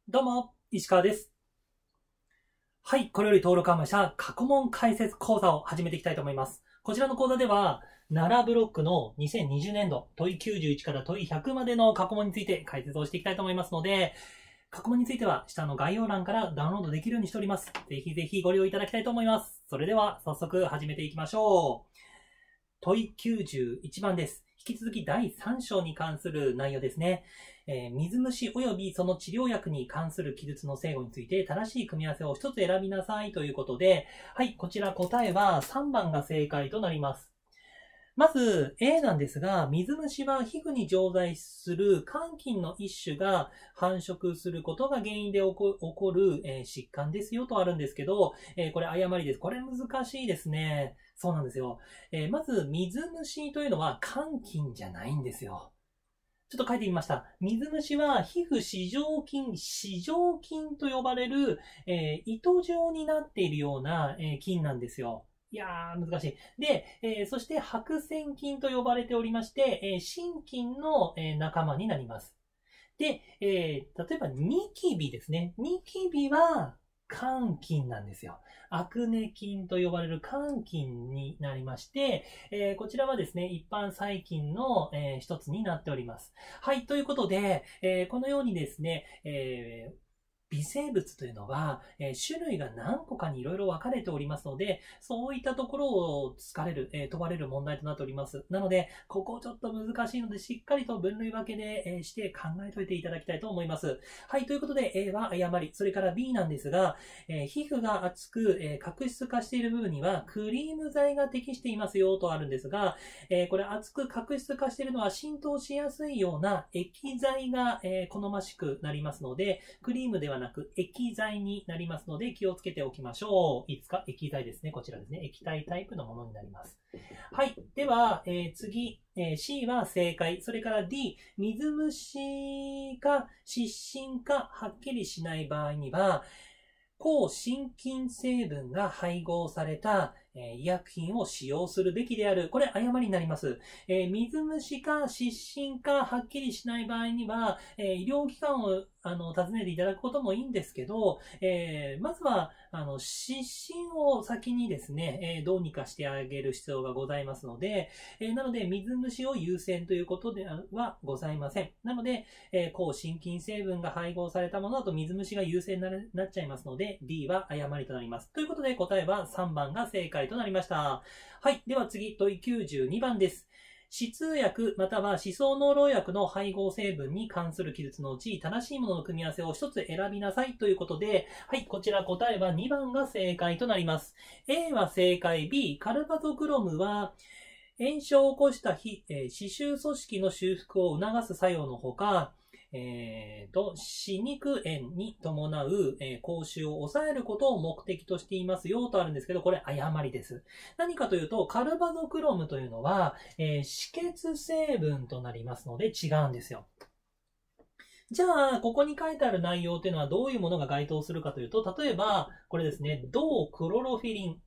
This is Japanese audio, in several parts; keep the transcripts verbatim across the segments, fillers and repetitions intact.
どうも、石川です。はい、これより登録販売した過去問解説講座を始めていきたいと思います。こちらの講座では、奈良ブロックのにせんにじゅうねんど、問いきゅうじゅういちから問いひゃくまでの過去問について解説をしていきたいと思いますので、過去問については下の概要欄からダウンロードできるようにしております。ぜひぜひご利用いただきたいと思います。それでは早速始めていきましょう。問いきゅうじゅういちばんです。引き続きだいさん章に関する内容ですね。えー、水虫及びその治療薬に関する記述の正誤について正しい組み合わせを一つ選びなさいということで、はい、こちら答えはさんばんが正解となります。まず A なんですが、水虫は皮膚に常在する肝菌の一種が繁殖することが原因で起こ、起こる、えー、疾患ですよとあるんですけど、えー、これ誤りです。これ難しいですね。そうなんですよ。えー、まず水虫というのは肝菌じゃないんですよ。ちょっと書いてみました。水虫は皮膚糸状菌、糸状菌と呼ばれる、えー、糸状になっているような、えー、菌なんですよ。いやー、難しい。で、えー、そして白癬菌と呼ばれておりまして、えー、真菌の、えー、仲間になります。で、えー、例えばニキビですね。ニキビは肝菌なんですよ。アクネ菌と呼ばれる肝菌になりまして、えー、こちらはですね、一般細菌の、えー、一つになっております。はい、ということで、えー、このようにですね、えー微生物というのは、えー、種類が何個かにいろいろ分かれておりますので、そういったところを突かれる、えー、問われる問題となっております。なので、ここちょっと難しいので、しっかりと分類分けで、えー、して考えておいていただきたいと思います。はい、ということで A は誤り、それから B なんですが、えー、皮膚が厚く、えー、角質化している部分にはクリーム剤が適していますよとあるんですが、えー、これ厚く角質化しているのは浸透しやすいような液剤が、えー、好ましくなりますので、クリームではなく液剤になりますので気をつけておきましょう。いつか液剤ですね。こちらですね。液体タイプのものになります。はい。では、えー、次、えー、C は正解。それから D、水虫か湿疹かはっきりしない場合には、抗真菌成分が配合された、えー、医薬品を使用するべきである。これ誤りになります。えー、水虫か湿疹かはっきりしない場合には、えー、医療機関をあの訪ねていただくこともいいんですけど、えー、まずはあの湿疹を先にですね、えー、どうにかしてあげる必要がございますので、えー、なので水虫を優先ということではございません。なので、えー、抗真菌成分が配合されたものだと水虫が優先に な, なっちゃいますので、D は誤りとなります。ということで答えはさんばんが正解となりました。はい。では次、問いきゅうじゅうにばんです。止痛薬または思想濃老薬の配合成分に関する記述のうち正しいものの組み合わせを一つ選びなさいということで、はい、こちら答えはにばんが正解となります。A は正解、B、カルバゾクロムは炎症を起こした非、えー、歯周組織の修復を促す作用のほか、えーと、歯肉炎に伴う、えー、口臭を抑えることを目的としていますよとあるんですけど、これ誤りです。何かというと、カルバゾクロムというのは、えー、止血成分となりますので違うんですよ。じゃあ、ここに書いてある内容というのはどういうものが該当するかというと、例えば、これですね、銅クロロフィリン。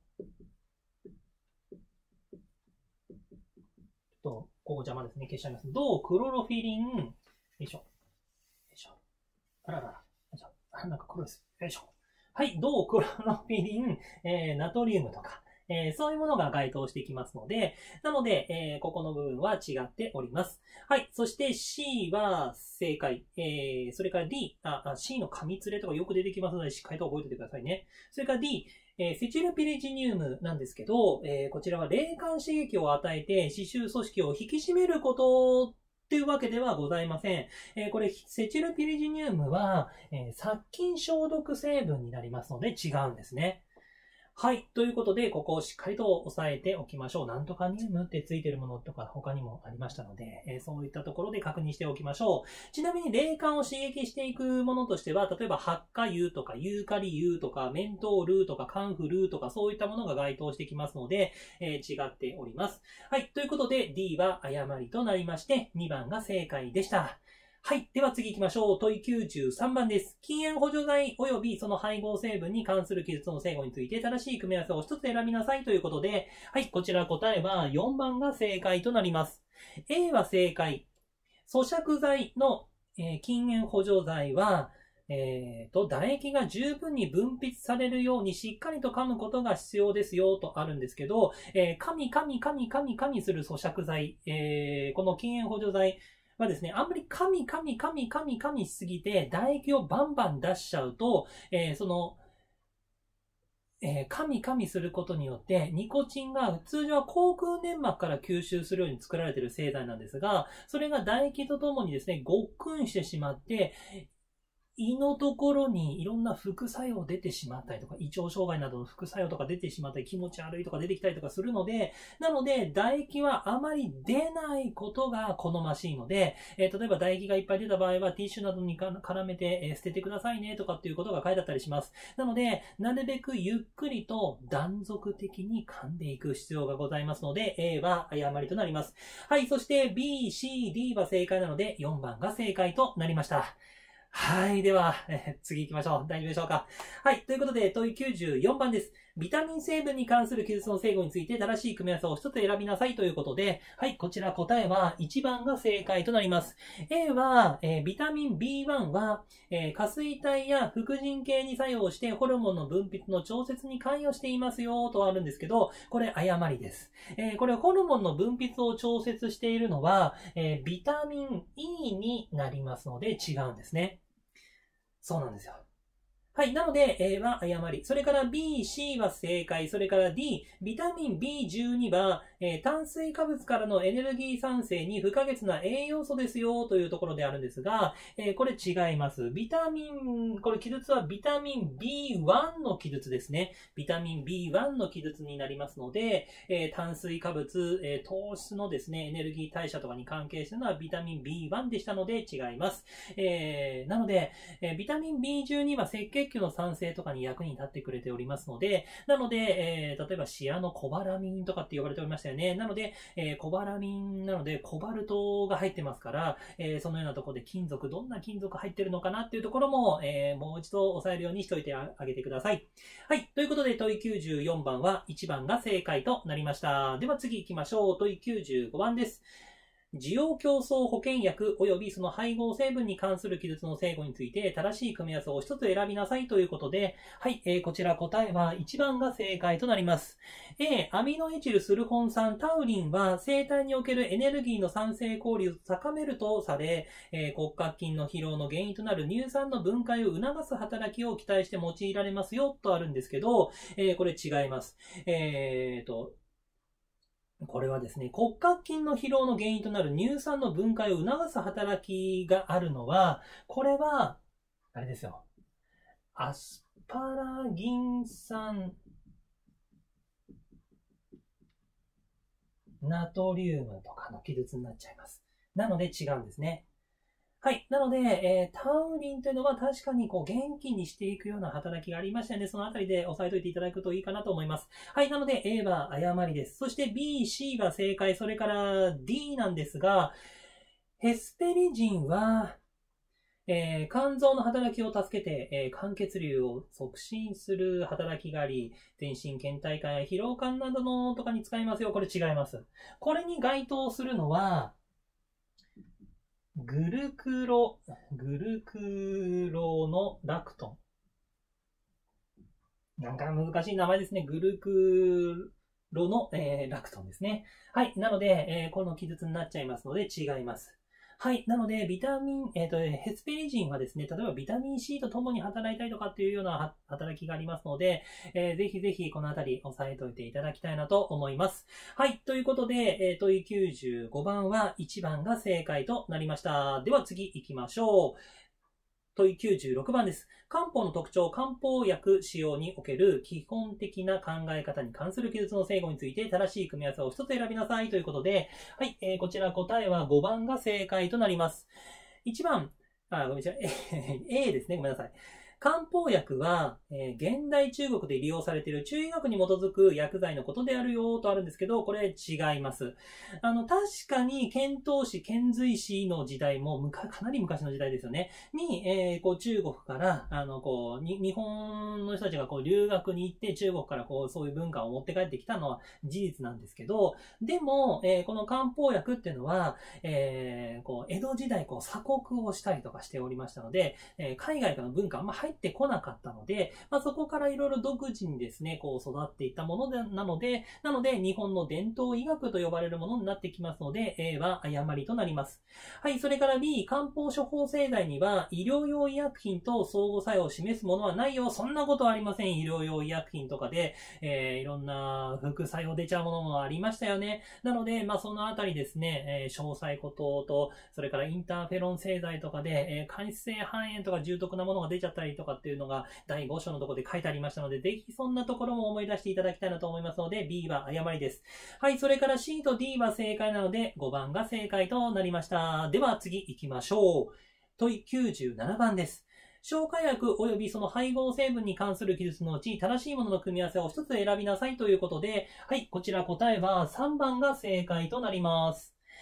と、ここ邪魔ですね。消しちゃいます。銅クロロフィリン。よいしょ。よいしょ。あららら。よいしょ。あ、なんか黒いです。よいしょ。はい。銅クロロフィリン、えー、ナトリウムとか、えー、そういうものが該当してきますので、なので、えー、ここの部分は違っております。はい。そして C は正解。えー、それから D、あ、C の紙連れとかよく出てきますので、しっかりと覚えておいてくださいね。それから D、えー、セチルピリジニウムなんですけど、えー、こちらは冷感刺激を与えて、歯周組織を引き締めることというわけではございません。えー、これ、セチルピリジニウムは、えー、殺菌消毒成分になりますので違うんですね。はい。ということで、ここをしっかりと押さえておきましょう。なんとかニウムってついてるものとか他にもありましたので、えー、そういったところで確認しておきましょう。ちなみに、冷感を刺激していくものとしては、例えば、ハッカ油とか、ユーカリ油とか、メントールとか、カンフルとか、そういったものが該当してきますので、えー、違っております。はい。ということで、D は誤りとなりまして、にばんが正解でした。はい。では次行きましょう。問いきゅうじゅうさんばんです。禁煙補助剤及びその配合成分に関する記述の正誤について正しい組み合わせを一つ選びなさいということで、はい。こちら答えはよんばんが正解となります。A は正解。咀嚼剤の、えー、禁煙補助剤は、 えーと、唾液が十分に分泌されるようにしっかりと噛むことが必要ですよとあるんですけど、えー、噛み噛み噛み噛み噛みする咀嚼剤、えー、この禁煙補助剤はですね、あんまり噛み噛み噛み噛み噛みしすぎて唾液をバンバン出しちゃうと、えー、その、えー、噛み噛みすることによって、ニコチンが通常は口腔粘膜から吸収するように作られている製剤なんですが、それが唾液とともにですね、ごっくんしてしまって、胃のところにいろんな副作用出てしまったりとか、胃腸障害などの副作用とか出てしまったり、気持ち悪いとか出てきたりとかするので、なので、唾液はあまり出ないことが好ましいので、えー、例えば唾液がいっぱい出た場合は、ティッシュなどに絡めて、えー、捨ててくださいねとかっていうことが書いてあったりします。なので、なるべくゆっくりと断続的に噛んでいく必要がございますので、A は誤りとなります。はい、そして B、C、D は正解なので、よんばんが正解となりました。はい。では、えー、次行きましょう。大丈夫でしょうか。はい。ということで、問いきゅうじゅうよんばんです。ビタミン成分に関する記述の正誤について正しい組み合わせを一つ選びなさいということで、はい。こちら答えはいちばんが正解となります。A は、えー、ビタミン ビーワン は、えー、下垂体や副腎系に作用してホルモンの分泌の調節に関与していますよとあるんですけど、これ誤りです。えー、これホルモンの分泌を調節しているのは、えー、ビタミン E になりますので違うんですね。そうなんですよ。はい。なので、A は誤り。それから B、C は正解。それから D、ビタミン ビーじゅうに は、えー、炭水化物からのエネルギー産生に不可欠な栄養素ですよというところであるんですが、えー、これ違います。ビタミン、これ記述はビタミン ビーワン の記述ですね。ビタミン ビーワン の記述になりますので、えー、炭水化物、えー、糖質のですね、エネルギー代謝とかに関係しているのはビタミン ビーワン でしたので違います。えー、なので、えー、ビタミン ビーじゅうに は赤血球の産生とかに役に立ってくれておりますので、なので、えー、例えばシアノコバラミンとかって呼ばれておりましたよね。なので、えー、コバラミンなのでコバルトが入ってますから、えー、そのようなところで金属、どんな金属入ってるのかなっていうところも、えー、もう一度押さえるようにしておいてあげてください。はい。ということで、問いきゅうじゅうよんばんはいちばんが正解となりました。では次行きましょう。問いきゅうじゅうごばんです。需要競争保険薬及びその配合成分に関する記述の正誤について正しい組み合わせを一つ選びなさいということで、はい、えー、こちら答えはいちばんが正解となります。A、アミノエチルスルホン酸タウリンは生体におけるエネルギーの産生効率を高めるとされ、えー、骨格筋の疲労の原因となる乳酸の分解を促す働きを期待して用いられますよとあるんですけど、えー、これ違います。えーと、これはですね、骨格筋の疲労の原因となる乳酸の分解を促す働きがあるのは、これは、あれですよ。アスパラギン酸ナトリウムとかの記述になっちゃいます。なので違うんですね。はい。なので、えー、タウリンというのは確かにこう元気にしていくような働きがありましたので、そのあたりで押さえておいていただくといいかなと思います。はい。なので A は誤りです。そして B、C が正解。それから D なんですが、ヘスペリジンは、えー、肝臓の働きを助けて、えー、肝血流を促進する働きがあり、全身倦怠感や疲労感などのとかに使いますよ。これ違います。これに該当するのは、グルクロ、グルクロのラクトン。なんか難しい名前ですね。グルクロの、えー、ラクトンですね。はい。なので、えー、この記述になっちゃいますので違います。はい。なので、ビタミン、えっと、ヘスペリジンはですね、例えばビタミン C とともに働いたりとかっていうような働きがありますので、えー、ぜひぜひこのあたり押さえておいていただきたいなと思います。はい。ということで、えー、問いきゅうじゅうごばんはいちばんが正解となりました。では次行きましょう。問いきゅうじゅうろくばんです。漢方の特徴、漢方薬使用における基本的な考え方に関する記述の正誤について正しい組み合わせを一つ選びなさいということで、はい、えー、こちら答えはごばんが正解となります。いちばん、あ、ごめんなさい、A ですね、ごめんなさい。 漢方薬は、えー、現代中国で利用されている中医学に基づく薬剤のことであるよとあるんですけど、これ違います。あの、確かに、遣唐使、遣隋使の時代も、かなり昔の時代ですよね。に、えー、こう、中国から、あの、こう、に、日本の人たちがこう、留学に行って、中国からこう、そういう文化を持って帰ってきたのは事実なんですけど、でも、えー、この漢方薬っていうのは、えー、こう、江戸時代、こう、鎖国をしたりとかしておりましたので、えー、海外からの文化あんま入ってこなかったので、まあ、そこからいろいろ独自にですね、こう、育っていったもので、なので、なので、日本の伝統医学と呼ばれるものになってきますので、A は誤りとなります。はい、それから B、漢方処方製剤には、医療用医薬品と相互作用を示すものはないよ。そんなことはありません。医療用医薬品とかで、えー、いろんな副作用出ちゃうものもありましたよね。なので、まあ、そのあたりですね、えー、詳細ことと、それからインターフェロン製剤とかで、えー、間質性肺炎とか重篤なものが出ちゃったりとかっていうのが、だいご章のところで書いてありましたので、ぜひそんなところも思い出していただきたいなと思いますので、B は誤りです。はい、それから C と D は正解なので、ごばんが正解となりました。では次行きましょう。問いきゅうじゅうななばんです。消化薬及びその配合成分に関する記述のうち正しいものの組み合わせを一つ選びなさいということで、はい、こちら答えはさんばんが正解となります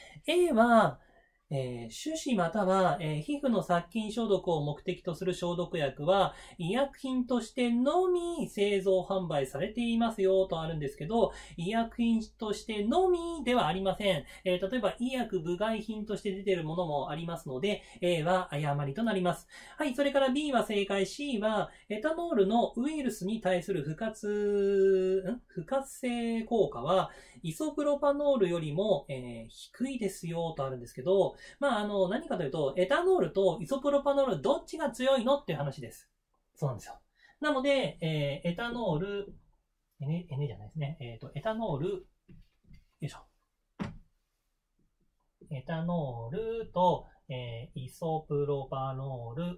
。A は、えー、手指または、えー、皮膚の殺菌消毒を目的とする消毒薬は医薬品としてのみ製造販売されていますよとあるんですけど、医薬品としてのみではありません。えー、例えば医薬部外品として出ているものもありますので、A は誤りとなります。はい、それから B は正解、C はエタノールのウイルスに対する不活、ん不活性効果はイソプロパノールよりも、えー、低いですよとあるんですけど、まあ、あの、何かというと、エタノールとイソプロパノールどっちが強いのっていう話です。そうなんですよ。なので、えー、エタノール、N、N じゃないですね。えっと、エタノール、よいしょ。エタノールと、えー、イソプロパノール、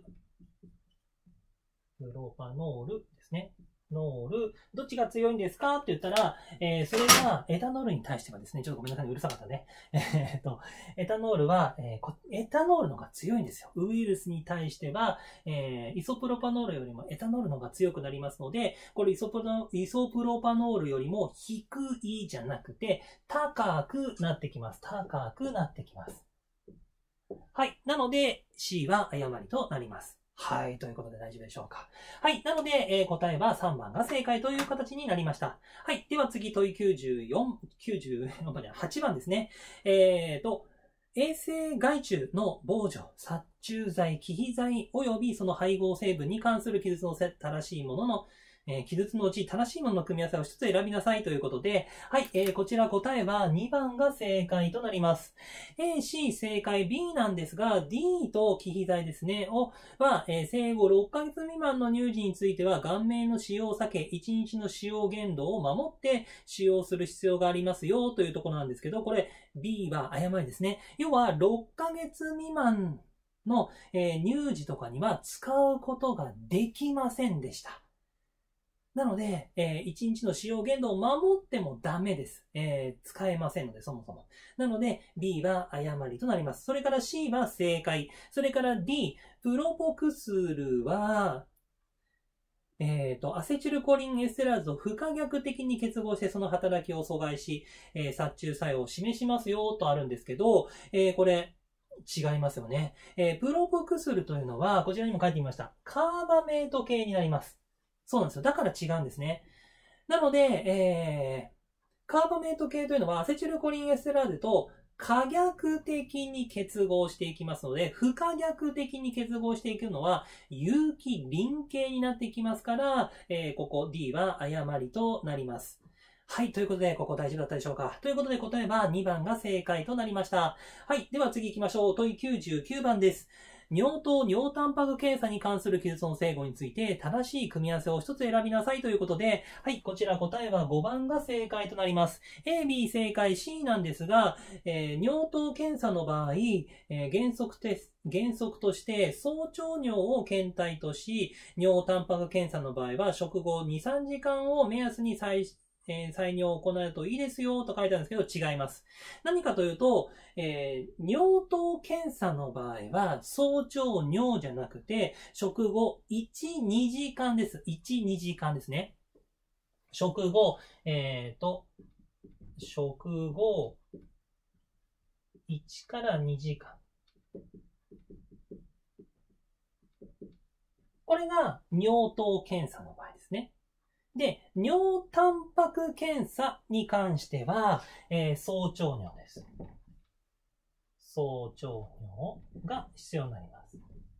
プロパノールですね。ノール、どっちが強いんですかって言ったら、えー、それがエタノールに対してはですね、ちょっとごめんなさい、うるさかったね。えっと、エタノールは、えー、エタノールの方が強いんですよ。ウイルスに対しては、えー、イソプロパノールよりもエタノールの方が強くなりますので、これイソプロ、イソプロパノールよりも低いじゃなくて、高くなってきます。高くなってきます。はい。なので、C は誤りとなります。はい。ということで大丈夫でしょうか。はい。なので、えー、答えはさんばんが正解という形になりました。はい。では次、問いきゅうじゅうよん、きゅうじゅうよん、はちばんですね。えーと、衛生害虫の防除、殺虫剤、忌避剤及びその配合成分に関する記述の正しいもののえー、記述のうち正しいものの組み合わせを一つ選びなさいということで、はい、えー、こちら答えはにばんが正解となります。A、C 正解、B なんですが、D と忌避剤ですね、を、は、えー、生後ろっかげつ未満の乳児については、顔面の使用を避け、いちにちの使用限度を守って使用する必要がありますよというところなんですけど、これ B は誤りですね。要は、ろっかげつ未満の、えー、乳児とかには使うことができませんでした。なので、えー、いちにちの使用限度を守ってもダメです。えー、使えませんので、そもそも。なので、B は誤りとなります。それから C は正解。それから D、プロポクスルは、えっと、アセチルコリンエステラーズと不可逆的に結合してその働きを阻害し、えー、殺虫作用を示しますよとあるんですけど、えー、これ、違いますよね。えー、プロポクスルというのは、こちらにも書いてみました。カーバメイト系になります。そうなんですよ。だから違うんですね。なので、えー、カーボメイト系というのはアセチルコリンエステラーゼと可逆的に結合していきますので、不可逆的に結合していくのは有機リン系になっていきますから、えー、ここ D は誤りとなります。はい。ということで、ここ大丈夫だったでしょうか。ということで、答えはにばんが正解となりました。はい。では次行きましょう。問いきゅうじゅうきゅうばんです。尿糖、尿タンパク検査に関する記述の整合について正しい組み合わせを一つ選びなさいということで、はい、こちら答えはごばんが正解となります。A、B 正解 C なんですが、えー、尿糖検査の場合、えー、原則テス原則として早朝尿を検体とし、尿タンパク検査の場合は食後に、さんじかんを目安に採えー、採尿を行うといいですよと書いてあるんですけど、違います。何かというと、えー、尿道検査の場合は、早朝尿じゃなくて、食後いち、にじかんです。いち、にじかんですね。食後、えーと、食後、いちからにじかん。これが尿道検査の場合ですね。で、尿タンパク検査に関しては、えー、早朝尿です。早朝尿が必要になります。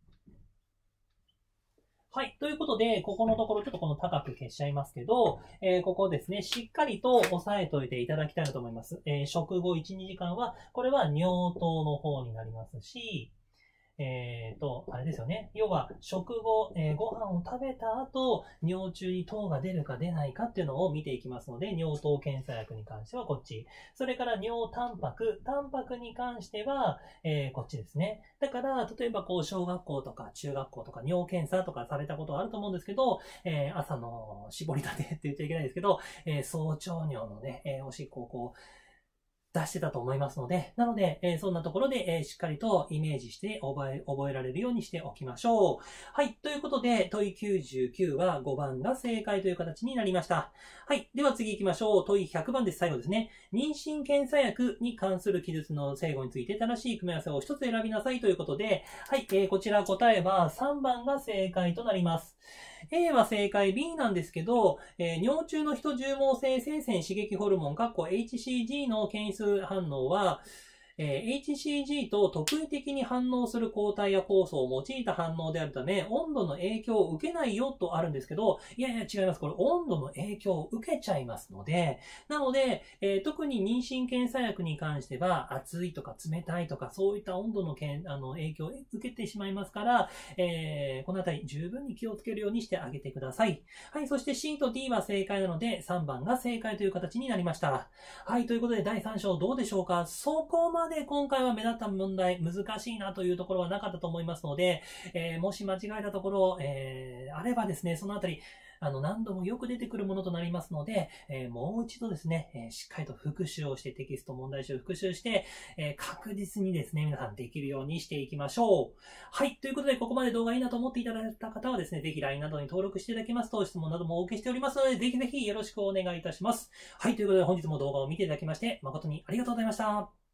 はい。ということで、ここのところちょっとこの高く消しちゃいますけど、えー、ここですね、しっかりと押さえておいていただきたいなと思います。えー、食後いち、にじかんは、これは尿道の方になりますし、えーと、あれですよね。要は、食後、えー、ご飯を食べた後、尿中に糖が出るか出ないかっていうのを見ていきますので、尿糖検査薬に関してはこっち。それから尿タンパク、タンパクに関しては、えー、こっちですね。だから、例えばこう、小学校とか中学校とか尿検査とかされたことはあると思うんですけど、えー、朝の絞りたてって言っちゃいけないですけど、えー、早朝尿のね、えー、おしっこをこう、出してたと思いますので、なので、えー、そんなところで、えー、しっかりとイメージして覚え、覚えられるようにしておきましょう。はい。ということで、問いきゅうじゅうきゅうはごばんが正解という形になりました。はい。では次行きましょう。問いひゃくばんです。最後ですね。妊娠検査薬に関する記述の正誤について正しい組み合わせを一つ選びなさいということで、はい。えー、こちら答えはさんばんが正解となります。A は正解、B なんですけど、えー、尿中のヒト重毛性性腺刺激ホルモン、エイチシージー の検出反応は、えー、エイチシージー と特異的に反応する抗体や酵素を用いた反応であるため、温度の影響を受けないよとあるんですけど、いやいや違います。これ温度の影響を受けちゃいますので、なので、えー、特に妊娠検査薬に関しては、暑いとか冷たいとか、そういった温度のけんあの影響を受けてしまいますから、えー、このあたり十分に気をつけるようにしてあげてください。はい、そして C と D は正解なので、さんばんが正解という形になりました。はい、ということでだいさん章どうでしょうか。そこまで今回は目立った問題、難しいなというところはなかったと思いますので、えー、もし間違えたところ、えー、あればですね、そのあたり、あの、何度もよく出てくるものとなりますので、えー、もう一度ですね、えー、しっかりと復習をして、テキスト問題集を復習して、えー、確実にですね、皆さんできるようにしていきましょう。はい。ということで、ここまで動画いいなと思っていただいた方はですね、ぜひ ライン などに登録していただけますと、質問などもお受けしておりますので、ぜひぜひよろしくお願いいたします。はい。ということで、本日も動画を見ていただきまして、誠にありがとうございました。